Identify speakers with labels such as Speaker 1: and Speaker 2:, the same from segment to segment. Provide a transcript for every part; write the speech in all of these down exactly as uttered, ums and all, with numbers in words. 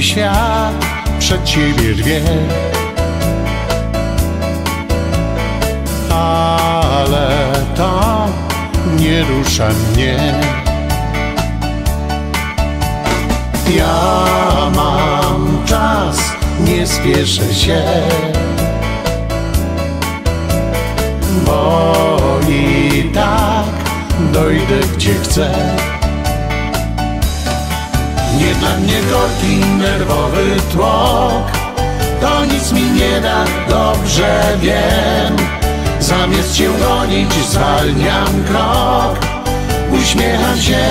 Speaker 1: świat przed ciebie rwie. Ale to nie rusza mnie. Ja mam czas, nie spieszę się, bo i tak dojdę gdzie chcę. Nie dla mnie korki, nerwowy tłok, to nic mi nie da, dobrze wiem. Zamiast cię gonić, zwalniam krok, uśmiecham się.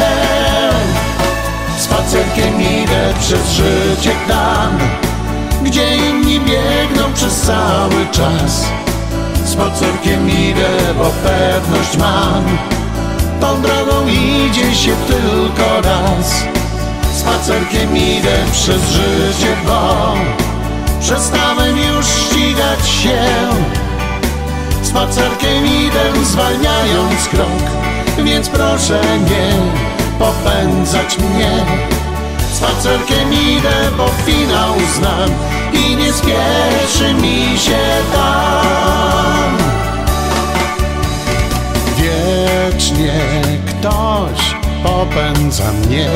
Speaker 1: Spacerkiem idę przez życie tam, gdzie inni biegną przez cały czas. Spacerkiem idę, bo pewność mam, tą drogą idzie się tylko raz. Spacerkiem idę przez życie, bo przestałem już ścigać się. Spacerkiem idę, zwalniając krok, więc proszę nie popędzać mnie. Spacerkiem idę, bo finał znam i nie spieszy mi się tam. Wiecznie ktoś popędza mnie,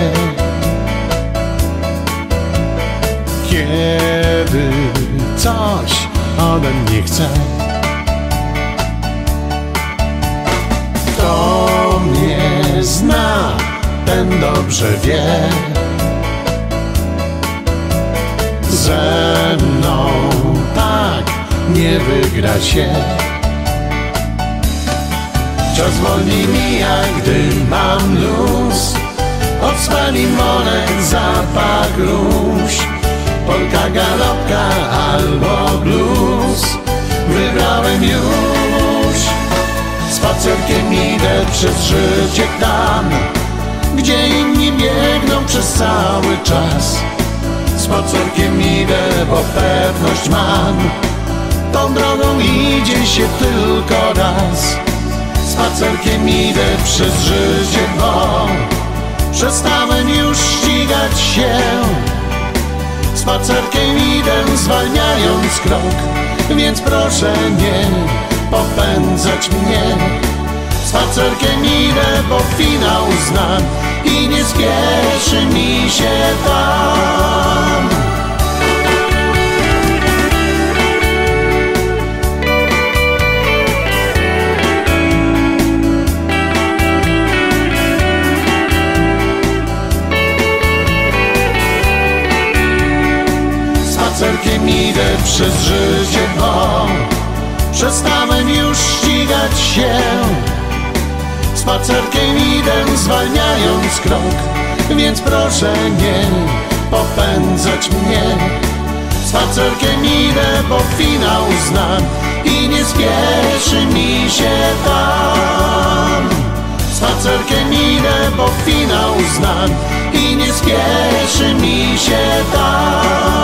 Speaker 1: kiedy coś ode mnie chce. Kto mnie zna, ten dobrze wie. Ze mną tak nie wygra się. Czas wolniej mija, gdy mam luz. Odsłani monet, zapach róż, polka, galopka albo blues. Wybrałem już. Spacerkiem idę przez życie tam, gdzie inni biegną przez cały czas. Spacerkiem idę, bo pewność mam, tą drogą idzie się tylko raz. Spacerkiem idę przez życie, bo przestałem już ścigać się. Spacerkiem idę, zwalniając krok, więc proszę nie popędzać mnie. Spacerkiem idę, bo finał znam i nie spieszy mi się tam. Spacerkiem idę przez życie, bo przestałem już ścigać się. Spacerkiem idę, zwalniając krok, więc proszę nie popędzać mnie. Spacerkiem idę, bo finał znam i nie spieszy mi się tam. Spacerkiem idę, bo finał znam i nie spieszy mi się tam.